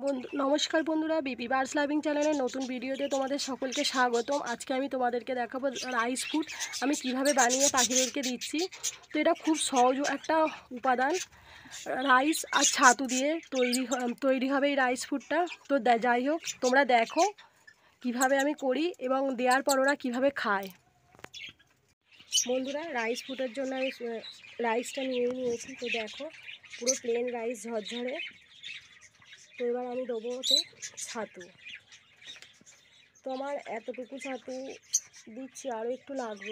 नमस्कार बंधुरा BP birds लाविंग channel नतून भिडियोते तुम्हारे सकलके स्वागतम। आज के आमी तुम्हादेरके देखाबो राइस फुड आमी किभाबे बानिये पाखिदेरके दिচ্ছি। तो এটা খুব সহজ একটা উপাদান, রাইস আর ছাতু দিয়ে তৈরি হবে এই রাইস ফুডটা। তো যাই হোক, তোমরা দেখো কিভাবে আমি করি এবং দেওয়ার পর ওরা কীভাবে খায়। বন্ধুরা, রাইস ফুডের জন্য আমি রাইসটা নিয়েছি। তো দেখো, পুরো প্লেন রাইস ঝরঝরে। তো এবার আমি দেবো ওতে ছাতু। তো আমার এতটুকু ছাতু দিচ্ছি, আরও একটু লাগবে।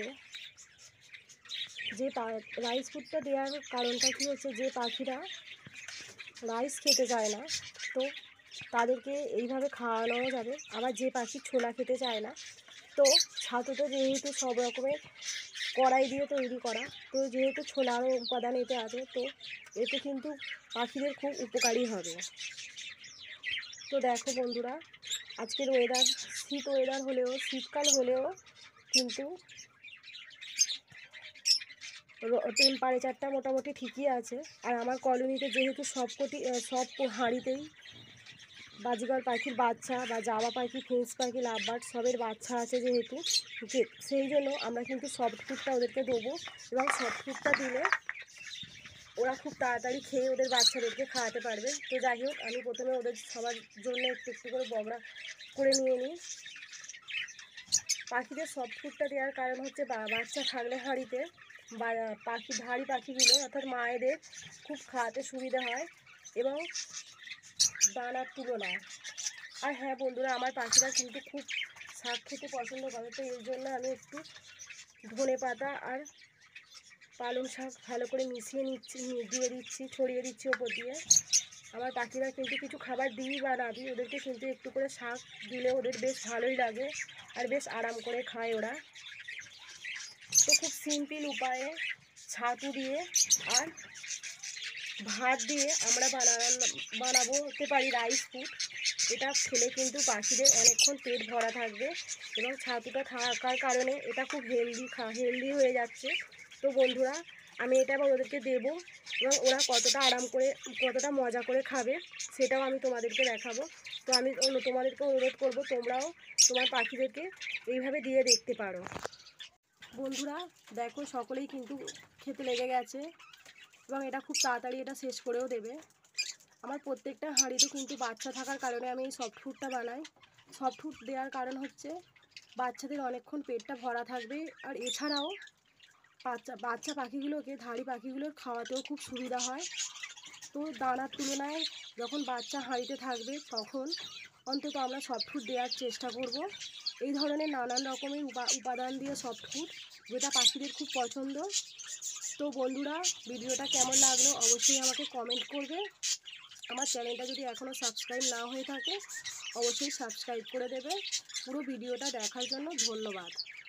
যে রাইস ফুডটা দেওয়ার কারণটা কী হচ্ছে, যে পাখিরা রাইস খেতে চায় না তো তাদেরকে এইভাবে খাওয়ানো যাবে। আবার যে পাখি ছোলা খেতে চায় না, তো ছাতুটা যেহেতু সব রকমের কড়াই দিয়ে তৈরি করা, তো যেহেতু ছোলারও উপাদান এতে আছে, তো এতে কিন্তু পাখিদের খুব উপকারী হবে। তো দেখো বন্ধুরা, আজকের ওয়েদার ওয়েদার হলেও, শীতকাল হলেও কিন্তু টেম্পারেচারটা মোটামুটি ঠিকই আছে। আর আমার কলোনিতে যেহেতু সব হাঁড়িতেই বাজিগর পাখির বাচ্চা বা জাবা পাখি, ফিন্স পাখি, লাভবার্ড সবের বাচ্চা আছে, যেহেতু সেই জন্য আমরা কিন্তু সফট ফুডটা ওদেরকে দেবো। এবং সফট ফুডটা দিলে ওরা খুব তাড়াতাড়ি খেয়ে ওদের বাচ্চাদেরকে খাওয়াতে পারবে। তো যাই হোক, আমি প্রথমে ওদের সবার জন্য একটু একটু করে বগড়া করে নিয়ে নিই। পাখিদের সফট ফুডটা দেওয়ার কারণ হচ্ছে বাচ্চা থাকলে হাঁড়িতে বা ধাড়ি পাখিগুলো অর্থাৎ মায়েদের খুব খাওয়াতে সুবিধা হয় এবং দানার তুলনায়। আর হ্যাঁ বন্ধুরা, আমার পাখিরা কিন্তু খুব শাক খেতে পছন্দ করে। তো এর জন্য আমি একটু ধনে পাতা আর পালং শাক ভালো করে মিশিয়ে দিয়ে দিচ্ছি, ছড়িয়ে দিচ্ছি ওপর দিয়ে। আমার পাখিরা কিন্তু কিছু খাবার দিই বা না দিই, ওদেরকে কিন্তু একটু করে শাক দিলে ওদের বেশ ভালোই লাগে আর বেশ আরাম করে খায় ওরা। তো খুব সিম্পল উপায়ে ছাতু দিয়ে আর ভাত দিয়ে আমরা বানাতে পারি রাইস ফুড। এটা খেলে কিন্তু পাখিদের অনেকক্ষণ পেট ভরা থাকবে এবং ছাতুটা থাকার কারণে এটা খুব হেলদি হয়ে যাচ্ছে। তো বন্ধুরা, আমি এটা আবার ওদেরকে দেবো এবং ওরা কতটা মজা করে খাবে সেটাও আমি তোমাদেরকে দেখাবো। তো আমি তোমাদেরকে অনুরোধ করবো, তোমরাও তোমার পাখিদেরকে এইভাবে দিয়ে দেখতে পারো। বন্ধুরা দেখো, সকলেই কিন্তু খেতে লেগে গেছে এবং এটা খুব তাড়াতাড়ি এটা শেষ করেও দেবে। আমার প্রত্যেকটা হাঁড়িতে কিন্তু বাচ্চা থাকার কারণে আমি এই সফট ফুডটা বানাই। সফট ফুড দেওয়ার কারণ হচ্ছে বাচ্চাদের অনেকক্ষণ পেটটা ভরা থাকবে, আর এছাড়াও বাচ্চা পাখিগুলোকে, ধাড়ি পাখিগুলোর খাওয়াতেও খুব সুবিধা হয়। তো দানার তুলনায় যখন বাচ্চা হাঁড়িতে থাকবে তখন অন্তত আমরা সফট ফুড দেওয়ার চেষ্টা করব। এই ধরনের নানান রকমের উপাদান দিয়ে সফট ফুড, যেটা পাখিদের খুব পছন্দ। তো বন্ধুরা, ভিডিওটা কেমন লাগলো অবশ্যই আমাকে কমেন্ট করবে। আমার চ্যানেলটা যদি এখনও সাবস্ক্রাইব না হয়ে থাকে অবশ্যই সাবস্ক্রাইব করে দেবে। পুরো ভিডিওটা দেখার জন্য ধন্যবাদ।